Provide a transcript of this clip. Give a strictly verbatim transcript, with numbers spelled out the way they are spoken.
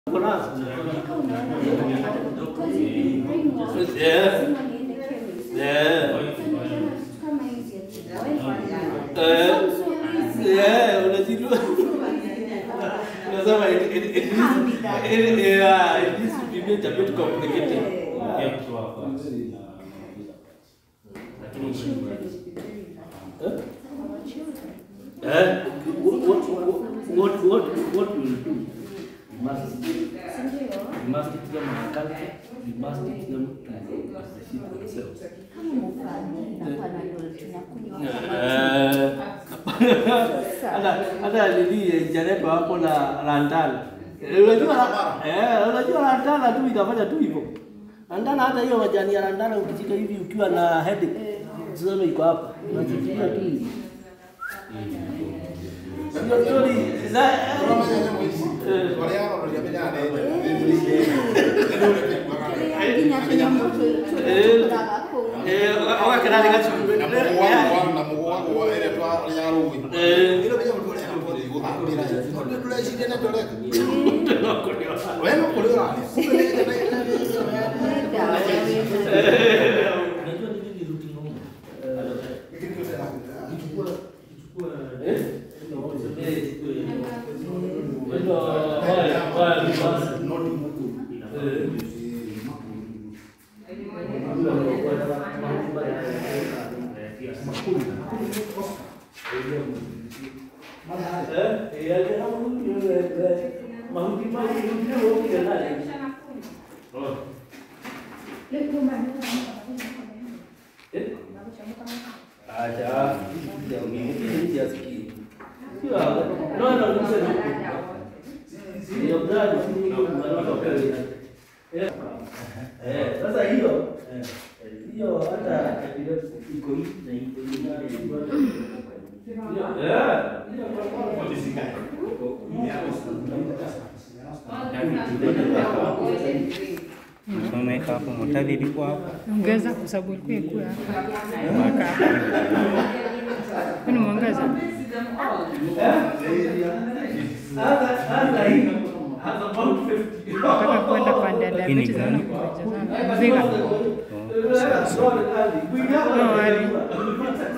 Yeah, unajua. Unasema it it it yeah, it is a bit complicated. Eh? What what what what what will you do? You must you must teach them the culture. You must teach them to appreciate themselves. Ada ada lili Janet hapo na Lantana. Unajua eh, unajua Lantana tu itafanya tu hivyo. Lantana hata hiyo majani ya Lantana ukishika hivi ukiwa na headache. Sasa iko hapa. Unajitia tu hivi. Sio story za wale hao waliopenda ndio. Eh, hawa kana nika chukua na mwangu na mwangu wa ile tu ya roho. Eh, ndio pia mtu ile hapo ndio bila ndio ndio shida na ndio leka. Wewe uko leo hali. Unajua nini ni routine ngoma? Ichukua ichukua eh? Ndio wale wale basi not muku. Eh. Sasa hiyo hiyo hata iko hivi na iko hivi. Yeah. Umeweka hapo motel ilikuwa hapo. Ongeza kwa sababu ilikuwa ikua hapa. Mwaka. Kuna muongeza. Nataka kwenda pande ya diabetes na kuja sana. Vega. No, wali.